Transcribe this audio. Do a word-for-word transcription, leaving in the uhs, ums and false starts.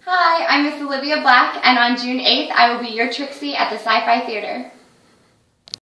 Hi, I'm Miss Olivia Black, and on June eighth, I will be your Trixie at the Sci-Fi Theater.